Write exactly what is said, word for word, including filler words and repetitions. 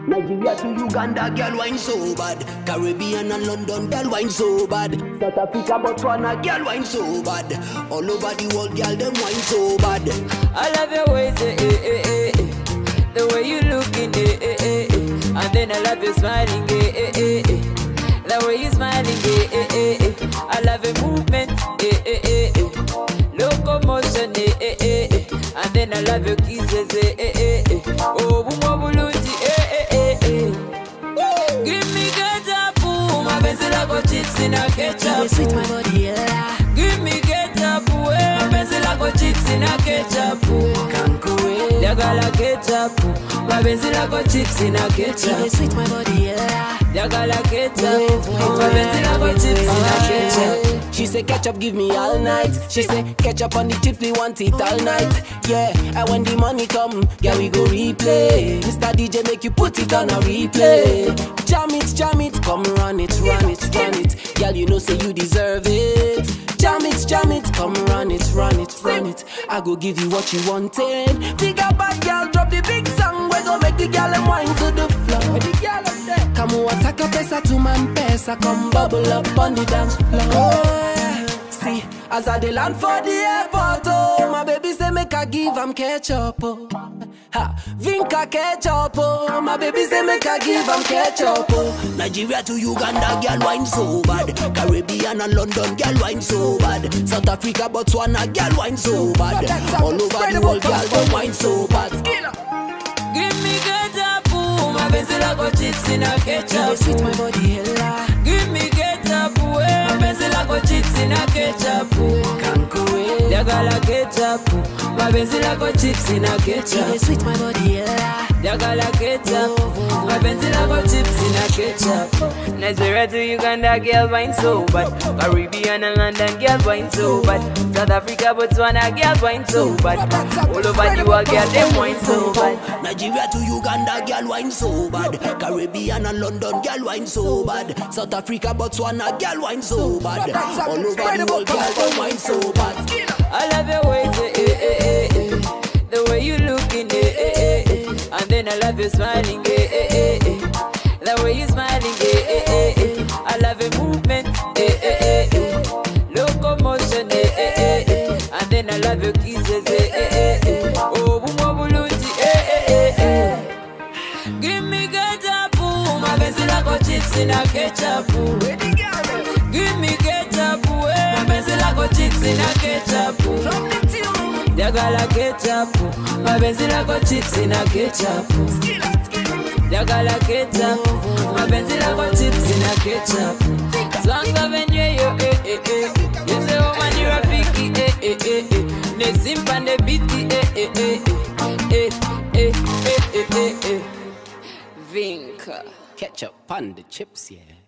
Nigeria to Uganda, girl wine so bad. Caribbean and London, girl wine so bad. South Africa, Botswana, girl wine so bad. All over the world, girl them wine so bad. I love your ways, eh, eh, eh, eh, eh. The way you looking, eh, eh, eh, eh. And then I love you smiling, eh, eh, eh, eh. The way you smiling, eh, eh, eh, eh. I love your movement, eh, eh, eh, eh. Locomotion, eh, eh, eh, eh. And then I love your kisses, eh, eh, eh, eh. Oh, bumo bulunji, eh, eh, eh, eh. Give me ketchup, my pencil I got chips in a ketchup. Sweet my body, yeah. Give me ketchup, eh. My pencil I got chips in a ketchup. Yagala ketchup, my pencil I got chips in a ketchup. Sweet my body, yeah. Yagala ketchup, my pencil I got chips in a ketchup. She say ketchup give me all night. She say ketchup on the chips, we want it all night. Yeah, and when the money come, yeah we go replay. Mister D J make you put it on a replay. Jam it, jam it, come run it, run it, run it. Girl, you know say you deserve it. Jam it, jam it, come run it, run it, run it. I go give you what you wanted. Figure bad girl, drop the big song. We go make the girl and wine to the floor. The girl up there. Come on, attack a pesa to man pesa. Come bubble up on the dance floor. Oh, see, as I dey land for the airport, oh, my baby say make I give am ketchup, oh. Ha, Vinka ketchup, oh, my baby say make I give am ketchup, oh. Nigeria to Uganda, girl wine so bad. Caribbean and London, girl wine so bad. South Africa, Botswana, girl wine so bad. All over the world, girl them wine so bad. Give me ketchup, my pencil I got chips in a ketchup. Sweet my body, yeah. Give me ketchup, eh. My pencil I got chips in a ketchup. Yagala ketchup, my pencil I got chips in a ketchup. Sweet my body, yeah. Yagala ketchup, my pencil I got chips in a ketchup. Nigeria to Uganda, girl wine so bad. Caribbean and London, girl wine so bad. South Africa, Botswana, girl wine so bad. All over the world, girl them wine so bad. Nigeria to Uganda, girl wine so bad. Caribbean and London, girl wine so bad. South Africa, Botswana, girl wine so bad. All over the world, girl them wine so bad. I love your ways, eh, eh, eh, eh, eh. The way you looking, eh, eh, eh, eh. And then I love you smiling, eh, eh, eh, eh. The way you smiling, eh, eh, eh, eh. I love your movement, eh, eh, eh, eh. Locomotion, eh, eh, eh, eh. And then I love your kisses, eh, eh, eh, eh. Oh, bumo bulunji, eh, eh, eh, eh. Give me ketchup, my pencil I got chips in a ketchup. Give me ketchup, eh. My pencil I got chips in a ketchup. Yagala ketchup, my pencil I got chips in a ketchup. Yagala ketchup, my pencil I got chips in a ketchup. Songs of enjoy you, eh, eh, eh. You say oh man you rafiki, eh, eh, eh, eh. Ne simpa ne biti, eh, eh, eh, eh, eh, eh, eh, eh, eh. Vinka. Ketchup on the chips, yeah.